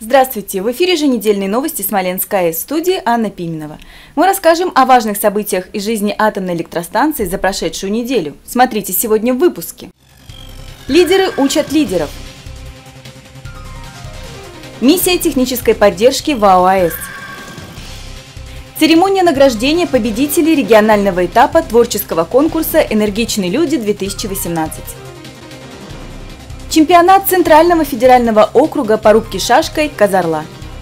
Здравствуйте! В эфире еженедельные новости Смоленской АЭС, в студии Анна Пименова. Мы расскажем о важных событиях из жизни атомной электростанции за прошедшую неделю. Смотрите сегодня в выпуске. Лидеры учат лидеров. Миссия технической поддержки ВАО АЭС. Церемония награждения победителей регионального этапа творческого конкурса «Энергичные люди-2018». Чемпионат Центрального федерального округа по рубке шашкой «Казарла».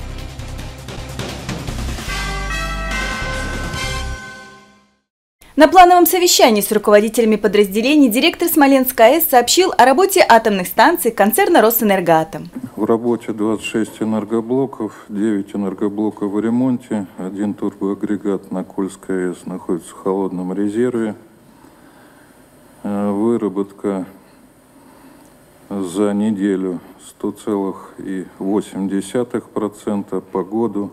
На плановом совещании с руководителями подразделений директор Смоленской АЭС сообщил о работе атомных станций концерна «Росэнергоатом». В работе 26 энергоблоков, 9 энергоблоков в ремонте, 1 турбоагрегат на Кольской АЭС находится в холодном резерве. Выработка за неделю 100,8%, по году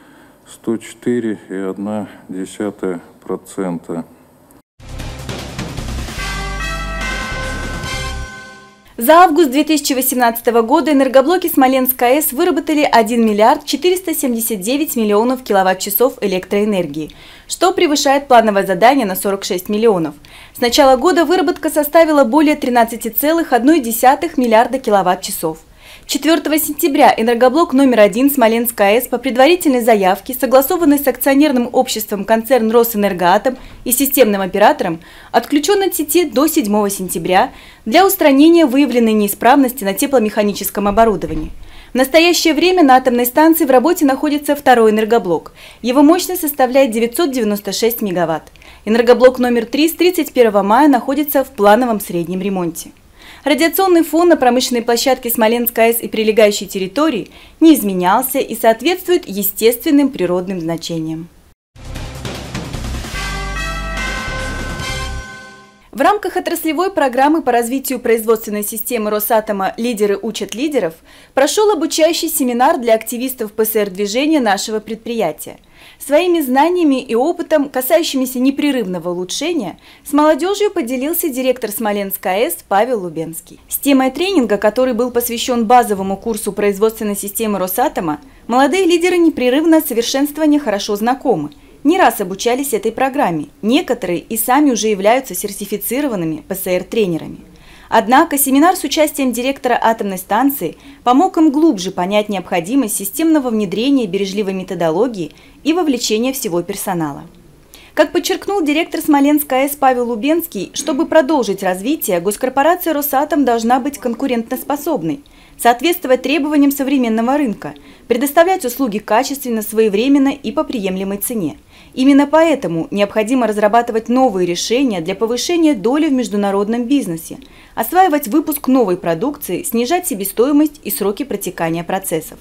104,1%. За август 2018 года энергоблоки Смоленской АЭС выработали 1 миллиард 479 миллионов киловатт-часов электроэнергии, что превышает плановое задание на 46 миллионов. С начала года выработка составила более 13,1 миллиарда киловатт-часов. 4 сентября энергоблок номер 1 Смоленской АЭС по предварительной заявке, согласованной с акционерным обществом концерн «Росэнергоатом» и системным оператором, отключен от сети до 7 сентября для устранения выявленной неисправности на тепломеханическом оборудовании. В настоящее время на атомной станции в работе находится второй энергоблок. Его мощность составляет 996 мегаватт. Энергоблок номер 3 с 31 мая находится в плановом среднем ремонте. Радиационный фон на промышленной площадке Смоленской АЭС и прилегающей территории не изменялся и соответствует естественным природным значениям. В рамках отраслевой программы по развитию производственной системы Росатома «Лидеры учат лидеров» прошел обучающий семинар для активистов ПСР-движения нашего предприятия. Своими знаниями и опытом, касающимися непрерывного улучшения, с молодежью поделился директор Смоленской АЭС Павел Лубенский. С темой тренинга, который был посвящен базовому курсу производственной системы Росатома, молодые лидеры непрерывного совершенствования хорошо знакомы. Не раз обучались этой программе, некоторые и сами уже являются сертифицированными ПСР-тренерами. Однако семинар с участием директора атомной станции помог им глубже понять необходимость системного внедрения бережливой методологии и вовлечения всего персонала. Как подчеркнул директор Смоленской АЭС Павел Лубенский, чтобы продолжить развитие, госкорпорация «Росатом» должна быть конкурентоспособной, соответствовать требованиям современного рынка, предоставлять услуги качественно, своевременно и по приемлемой цене. Именно поэтому необходимо разрабатывать новые решения для повышения доли в международном бизнесе, осваивать выпуск новой продукции, снижать себестоимость и сроки протекания процессов.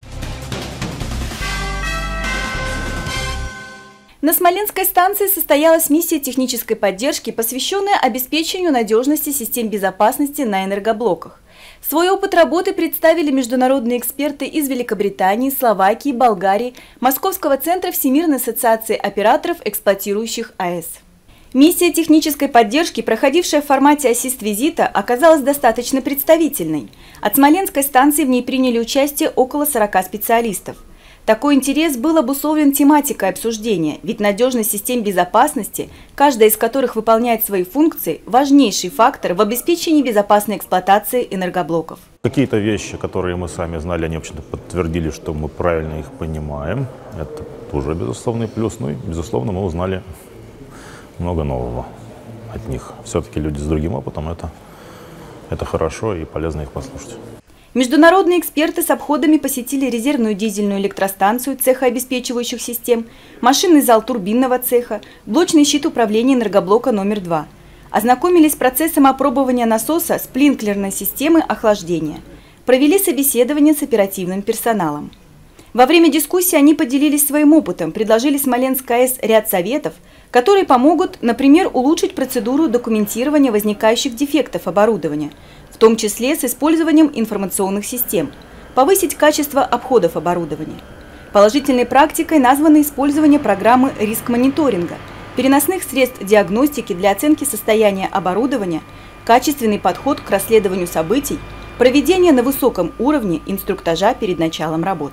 На Смоленской станции состоялась миссия технической поддержки, посвященная обеспечению надежности систем безопасности на энергоблоках. Свой опыт работы представили международные эксперты из Великобритании, Словакии, Болгарии, Московского центра Всемирной ассоциации операторов, эксплуатирующих АЭС. Миссия технической поддержки, проходившая в формате ассист-визита, оказалась достаточно представительной. От Смоленской станции в ней приняли участие около 40 специалистов. Такой интерес был обусловлен тематикой обсуждения, ведь надежность систем безопасности, каждая из которых выполняет свои функции, важнейший фактор в обеспечении безопасной эксплуатации энергоблоков. Какие-то вещи, которые мы сами знали, они вообще-то подтвердили, что мы правильно их понимаем. Это тоже безусловный плюс. Ну и, безусловно, мы узнали много нового от них. Все-таки люди с другим опытом, это хорошо и полезно их послушать. Международные эксперты с обходами посетили резервную дизельную электростанцию цеха обеспечивающих систем, машинный зал турбинного цеха, блочный щит управления энергоблока номер 2. Ознакомились с процессом опробования насоса сплинклерной системы охлаждения. Провели собеседование с оперативным персоналом. Во время дискуссии они поделились своим опытом, предложили Смоленской АЭС ряд советов, которые помогут, например, улучшить процедуру документирования возникающих дефектов оборудования, в том числе с использованием информационных систем, повысить качество обходов оборудования. Положительной практикой названо использование программы риск-мониторинга, переносных средств диагностики для оценки состояния оборудования, качественный подход к расследованию событий, проведение на высоком уровне инструктажа перед началом работ.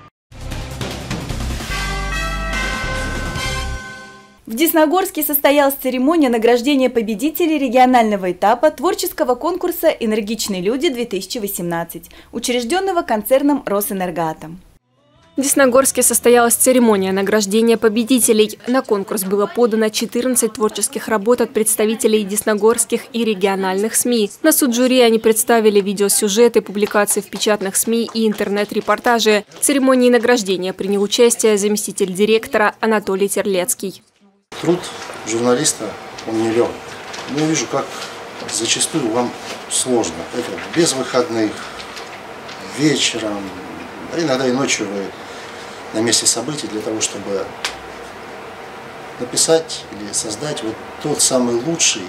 В Десногорске состоялась церемония награждения победителей регионального этапа творческого конкурса «Энергичные люди-2018», учрежденного концерном «Росэнергоатом». В Десногорске состоялась церемония награждения победителей. На конкурс было подано 14 творческих работ от представителей десногорских и региональных СМИ. На суд жюри они представили видеосюжеты, публикации в печатных СМИ и интернет-репортажи. В церемонии награждения принял участие заместитель директора Анатолий Терлецкий. Труд журналиста, он нелегок. Я вижу, как зачастую вам сложно. Это без выходных, вечером, а иногда и ночью вы на месте событий для того, чтобы написать или создать вот тот самый лучший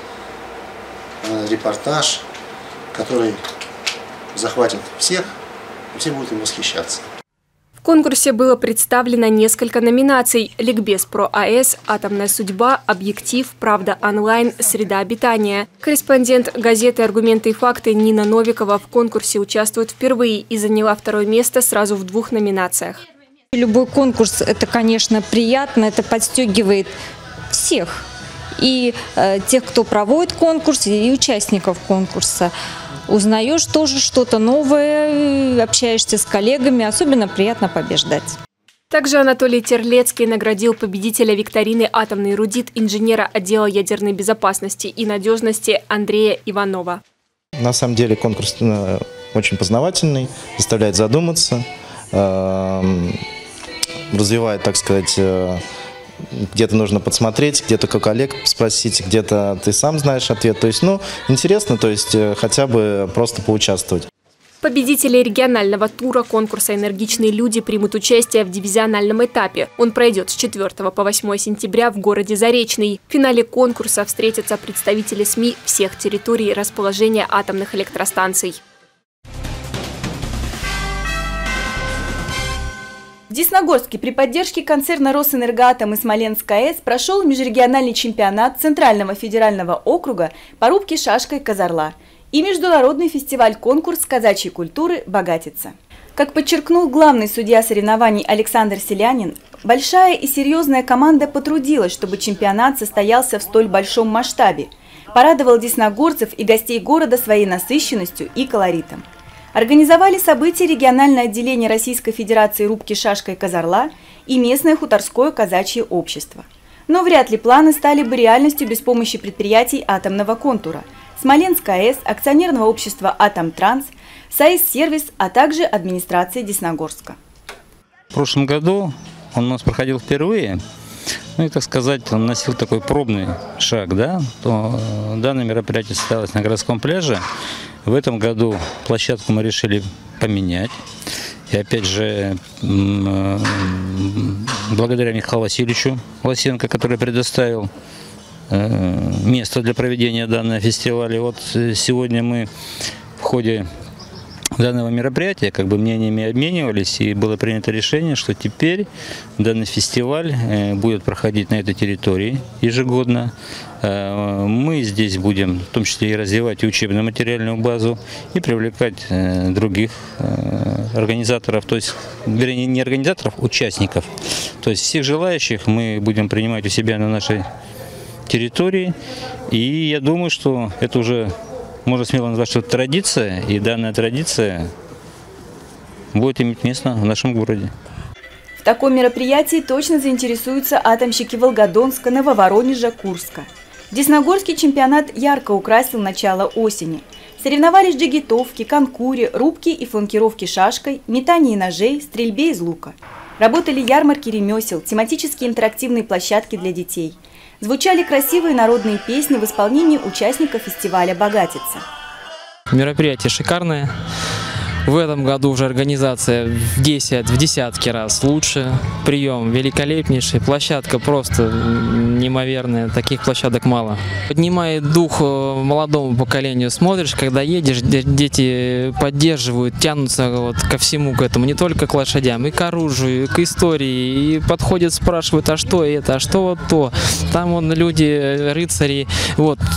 репортаж, который захватит всех, и все будут им восхищаться. В конкурсе было представлено несколько номинаций: «Ликбез про АЭС», «Атомная судьба», «Объектив», «Правда онлайн», «Среда обитания». Корреспондент газеты «Аргументы и факты» Нина Новикова в конкурсе участвует впервые и заняла второе место сразу в 2 номинациях. Любой конкурс – это, конечно, приятно, это подстегивает всех. И тех, кто проводит конкурс, и участников конкурса. Узнаешь тоже что-то новое, общаешься с коллегами, особенно приятно побеждать. Также Анатолий Терлецкий наградил победителя викторины «Атомный эрудит» инженера отдела ядерной безопасности и надежности Андрея Иванова. На самом деле конкурс очень познавательный, заставляет задуматься, развивает, так сказать, где-то нужно подсмотреть, где-то у коллег спросить, где-то ты сам знаешь ответ. То есть, интересно, то есть хотя бы просто поучаствовать. Победители регионального тура конкурса «Энергичные люди» примут участие в дивизиональном этапе. Он пройдет с 4 по 8 сентября в городе Заречный. В финале конкурса встретятся представители СМИ всех территорий расположения атомных электростанций. В Десногорске при поддержке концерна «Росэнергоатом» и Смоленской АЭС прошел межрегиональный чемпионат Центрального федерального округа по рубке шашкой «Козарла» и международный фестиваль-конкурс казачьей культуры «Богатица». Как подчеркнул главный судья соревнований Александр Селянин, большая и серьезная команда потрудилась, чтобы чемпионат состоялся в столь большом масштабе, порадовал десногорцев и гостей города своей насыщенностью и колоритом. Организовали события региональное отделение Российской Федерации рубки шашкой «Козарла» и местное хуторское казачье общество. Но вряд ли планы стали бы реальностью без помощи предприятий атомного контура, Смоленской АЭС, акционерного общества «Атомтранс», САЭС-сервис, а также администрации Десногорска. В прошлом году он у нас проходил впервые. И, так сказать, он носил такой пробный шаг, да? То данное мероприятие состоялось на городском пляже. В этом году площадку мы решили поменять. И опять же, благодаря Михаилу Васильевичу Лосенко, который предоставил место для проведения данного фестиваля. Вот сегодня мы в ходе данного мероприятия мнениями обменивались, и было принято решение, что теперь данный фестиваль будет проходить на этой территории ежегодно. Мы здесь будем в том числе и развивать и учебную материальную базу, и привлекать других организаторов, то есть, вернее, не организаторов, участников. То есть всех желающих мы будем принимать у себя на нашей территории, и я думаю, что это уже можно смело назвать, что это традиция, и данная традиция будет иметь место в нашем городе. В таком мероприятии точно заинтересуются атомщики Волгодонска, Нововоронежа, Курска. Десногорский чемпионат ярко украсил начало осени. Соревновались в джигитовке, конкуре, рубке и фланкировке шашкой, метании ножей, стрельбе из лука. Работали ярмарки ремесел, тематические интерактивные площадки для детей. Звучали красивые народные песни в исполнении участников фестиваля «Богатица». Мероприятие шикарное. В этом году уже организация в десятки раз лучше. Прием великолепнейший. Площадка просто неимоверная. Таких площадок мало. Поднимает дух молодому поколению. Смотришь, когда едешь, дети поддерживают, тянутся ко всему к этому. Не только к лошадям, и к оружию, и к истории. И подходят, спрашивают, а что это, а что вот то. Там люди, рыцари. Вот.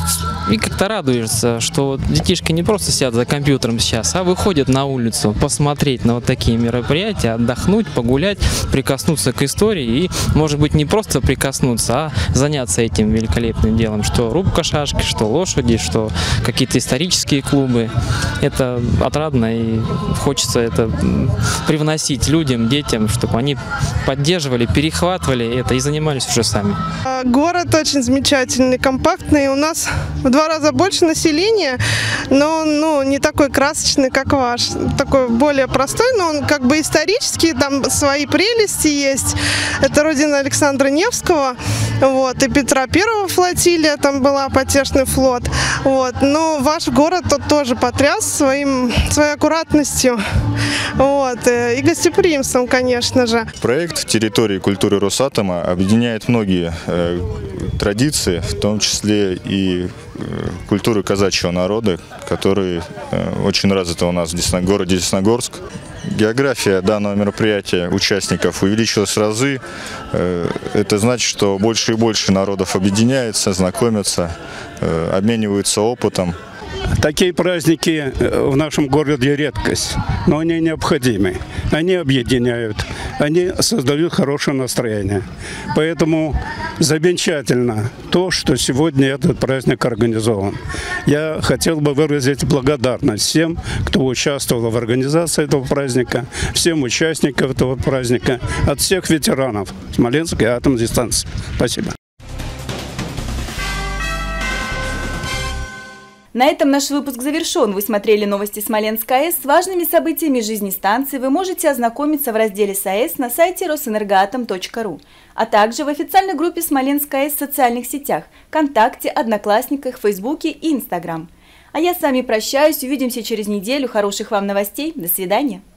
И как-то радуешься, что детишки не просто сидят за компьютером сейчас, а выходят на улицу посмотреть на вот такие мероприятия, отдохнуть, погулять, прикоснуться к истории и, может быть, не просто прикоснуться, а заняться этим великолепным делом, что рубка шашки, что лошади, что какие-то исторические клубы. Это отрадно и хочется это привносить людям, детям, чтобы они поддерживали, перехватывали это и занимались уже сами. Город очень замечательный, компактный. У нас в 2 раза больше населения, но не такой красочный, как ваш. Такой более простой, но он как бы исторический, там свои прелести есть. Это родина Александра Невского, вот, и Петра Первого флотилия, там была потешный флот. Вот. Но ваш город тот тоже потряс своей аккуратностью, вот, и гостеприимством, конечно же. Проект территории культуры Росатома объединяет многие традиции, в том числе и культуры казачьего народа, которые очень развиты у нас в городе Десногорск. География данного мероприятия участников увеличилась в разы. Это значит, что больше и больше народов объединяется, знакомятся, обмениваются опытом. Такие праздники в нашем городе редкость, но они необходимы. Они объединяют, они создают хорошее настроение. Поэтому замечательно то, что сегодня этот праздник организован. Я хотел бы выразить благодарность всем, кто участвовал в организации этого праздника, всем участникам этого праздника, от всех ветеранов Смоленской атомной станции. Спасибо. На этом наш выпуск завершен. Вы смотрели новости Смоленской АЭС. С важными событиями жизни станции вы можете ознакомиться в разделе САЭС на сайте росэнергоатом.ру, а также в официальной группе Смоленской АЭС в социальных сетях ВКонтакте, Одноклассниках, Фейсбуке и Инстаграм. А я с вами прощаюсь. Увидимся через неделю. Хороших вам новостей. До свидания.